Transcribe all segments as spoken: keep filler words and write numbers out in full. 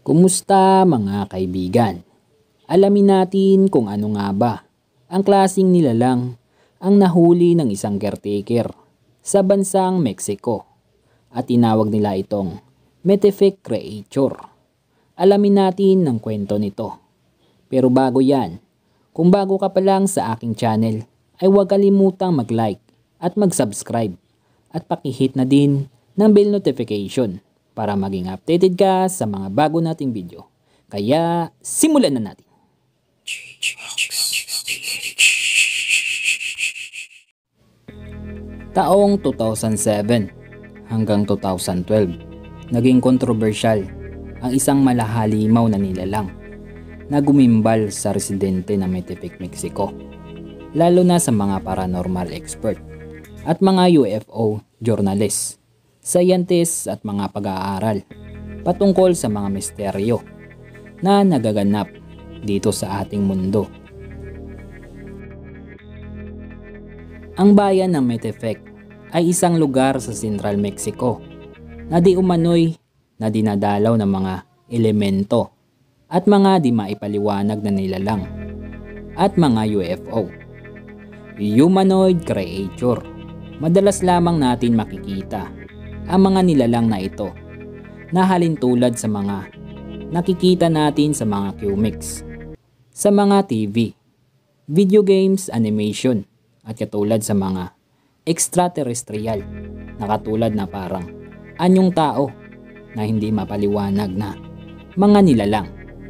Kumusta mga kaibigan? Alamin natin kung ano nga ba ang klaseng nilalang ang nahuli ng isang caretaker sa bansang Mexico at tinawag nila itong Metefic Creature. Alamin natin ang kwento nito. Pero bago yan, kung bago ka pa lang sa aking channel ay huwag kalimutang mag-like at mag-subscribe at pakihit na din ng bell notification para maging updated ka sa mga bago nating video. Kaya simulan na natin. Taong two thousand seven hanggang two thousand twelve, naging kontrobersyal ang isang malahalimaw na nilalang na gumimbal sa residente ng Metefic, Mexico, lalo na sa mga paranormal expert at mga U F O journalists, scientists at mga pag-aaral patungkol sa mga misteryo na nagaganap dito sa ating mundo. Ang bayan ng Metefic ay isang lugar sa Central Mexico na di umano'y na dinadalaw ng mga elemento at mga di maipaliwanag na nilalang at mga U F O, humanoid creature. Madalas lamang natin makikita ang mga nilalang na ito na halintulad sa mga nakikita natin sa mga comics, sa mga T V, video games, animation at katulad sa mga extraterrestrial na katulad na parang anyong tao na hindi mapaliwanag na mga nilalang.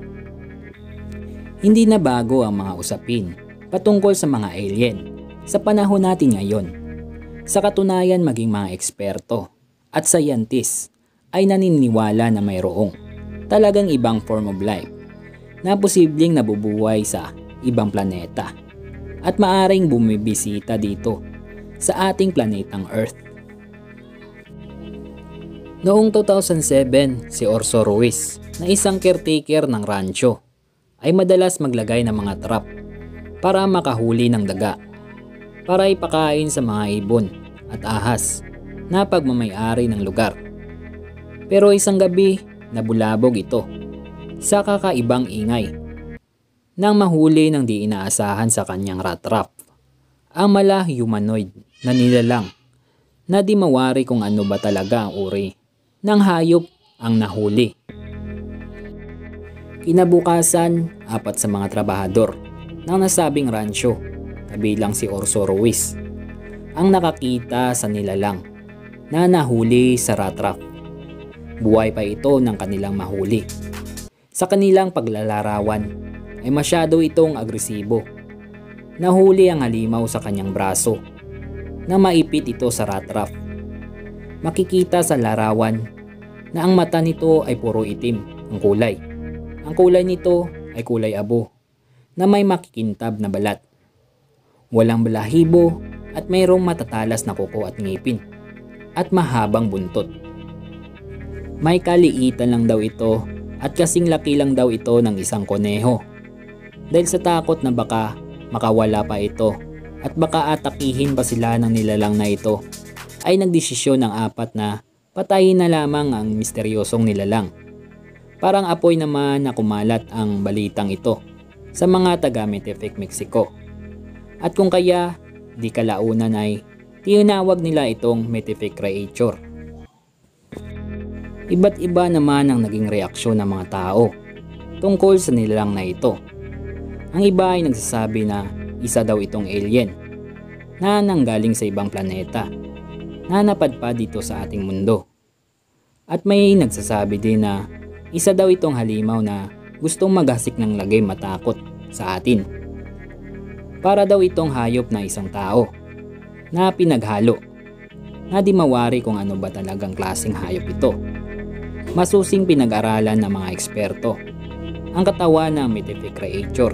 Hindi na bago ang mga usapin patungkol sa mga alien sa panahon natin ngayon. Sa katunayan, maging mga eksperto at scientists ay naniniwala na mayroong talagang ibang form of life na posibleng nabubuhay sa ibang planeta at maaring bumibisita dito sa ating planetang Earth. Noong two thousand seven, si Orso Ruiz na isang caretaker ng rancho ay madalas maglagay ng mga trap para makahuli ng daga para ipakain sa mga ibon at ahas na pagmamay-ari ng lugar. Pero isang gabi, nabulabog ito sa kakaibang ingay nang mahuli ng di inaasahan sa kanyang rat trap ang mala humanoid na nilalang na di mawari kung ano ba talaga ang uri ng hayop ang nahuli. Kinabukasan, apat sa mga trabahador ng nasabing rancho, kabilang si Orso Ruiz, ang nakakita sa nilalang na nahuli sa rat trap. Buhay pa ito ng kanilang mahuli. Sa kanilang paglalarawan ay masyado itong agresibo. Nahuli ang halimaw sa kanyang braso na maipit ito sa rat trap. Makikita sa larawan na ang mata nito ay puro itim ang kulay. Ang kulay nito ay kulay abo na may makikintab na balat. Walang balahibo at mayroong matatalas na kuko at ngipin at mahabang buntot. May kaliitan lang daw ito at kasing laki lang daw ito ng isang koneho. Dahil sa takot na baka makawala pa ito at baka atakihin pa sila ng nilalang na ito, ay nagdesisyon ng apat na patayin na lamang ang misteryosong nilalang. Parang apoy naman na kumalat ang balitang ito sa mga taga Metefic, Mexico. At kung kaya, di kalaunan ay tinawag nila itong Metefic Creature. Iba't iba naman ang naging reaksyon ng mga tao tungkol sa nilalang na ito. Ang iba ay nagsasabi na isa daw itong alien na nanggaling sa ibang planeta na napadpad dito sa ating mundo. At may nagsasabi din na isa daw itong halimaw na gustong maghasik ng lagay matakot sa atin. Para daw itong hayop na isang tao na pinaghalo na di mawari kung ano ba talagang klaseng hayop ito. Masusing pinag-aralan ng mga eksperto ang katawan ng Metefic Creature.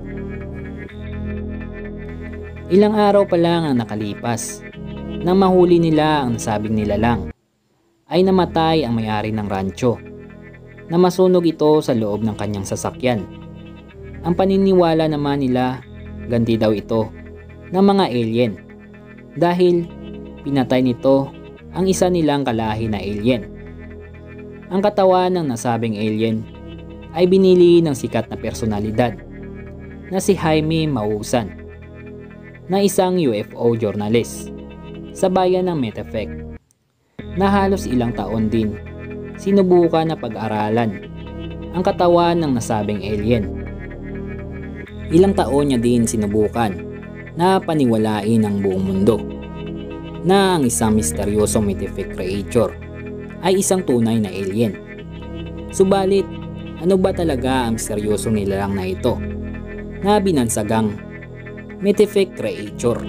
Ilang araw pa lang ang nakalipas nang mahuli nila ang nasabing nilalang, ay namatay ang may-ari ng rancho na masunog ito sa loob ng kanyang sasakyan. Ang paniniwala naman nila, ganti daw ito ng mga alien dahil pinatay nito ang isa nilang kalahi na alien. Ang katawan ng nasabing alien ay binili ng sikat na personalidad na si Jaime Maussan na isang U F O journalist sa bayan ng Metepec na halos ilang taon din sinubukan na pag-aralan ang katawan ng nasabing alien. Ilang taon niya din sinubukan na paniwalain ang buong mundo na ang isang misteryosong mythic creature ay isang tunay na alien. Subalit, ano ba talaga ang misteryosong nilalang na ito na binansagang mythic creature?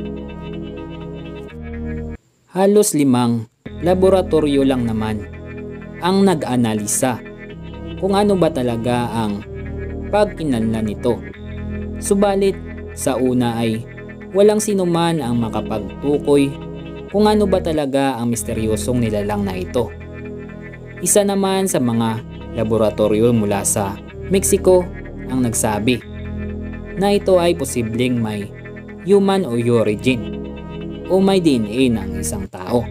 Halos limang laboratorio lang naman ang nag-analisa kung ano ba talaga ang pagkinanlan nito. Subalit, sa una ay walang sinuman ang makapagtukoy kung ano ba talaga ang misteryosong nilalang na ito. Isa naman sa mga laboratorio mula sa Mexico ang nagsabi na ito ay posibleng may human origin o may D N A ng isang tao.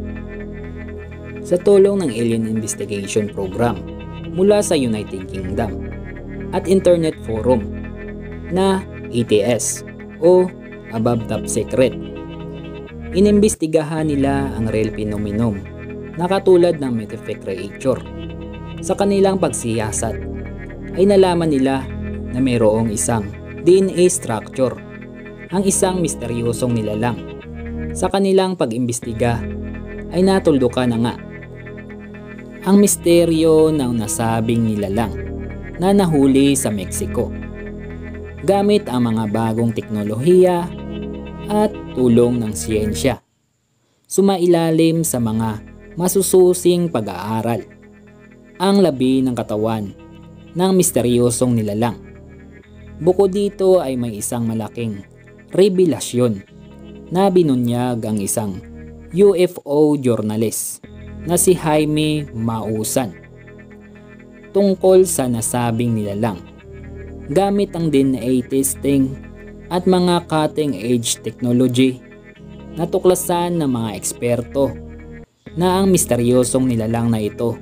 Sa tulong ng Alien Investigation Program mula sa United Kingdom at Internet Forum na A T S o Above Top Secret, inimbestigahan nila ang real phenomenon na katulad ng mythic creature. Sa kanilang pagsiyasat ay nalaman nila na mayroong isang D N A structure ang isang misteryosong nilalang. Sa kanilang pag-imbestiga ay natuldukan na nga ang misteryo ng nasabing nilalang na nahuli sa Mexico gamit ang mga bagong teknolohiya at tulong ng siyensya. Sumailalim sa mga masususing pag-aaral ang labi ng katawan ng misteryosong nilalang. Bukod dito ay may isang malaking revelasyon na binunyag ang isang U F O journalist na si Jaime Maussan tungkol sa nasabing nilalang gamit ang D N A testing at mga cutting-edge technology. Natuklasan ng mga eksperto na ang misteryosong nilalang na ito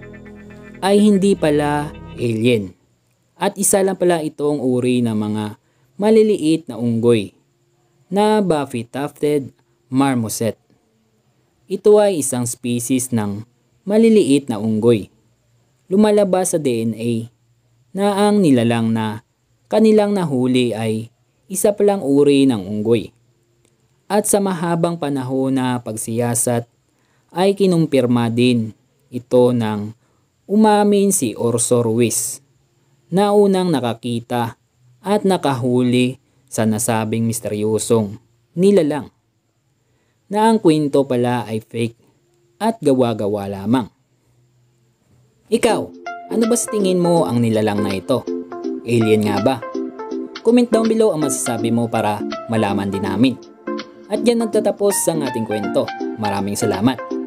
ay hindi pala alien at isa lang pala itong uri ng mga maliliit na unggoy na Buffy-tufted marmoset. Ito ay isang species ng maliliit na unggoy. Lumalabas sa D N A na ang nilalang na kanilang nahuli ay isa palang uri ng unggoy. At sa mahabang panahon na pagsiyasat ay kinumpirma din ito ng umamin si Orso Ruiz na unang nakakita at nakahuli sa nasabing misteryosong nilalang na ang kwento pala ay fake at gawa-gawa lamang. Ikaw, ano ba sa tingin mo ang nilalang na ito? Alien nga ba? Comment down below ang masasabi mo para malaman din namin. At yan nagtatapos ang ating kwento. Maraming salamat.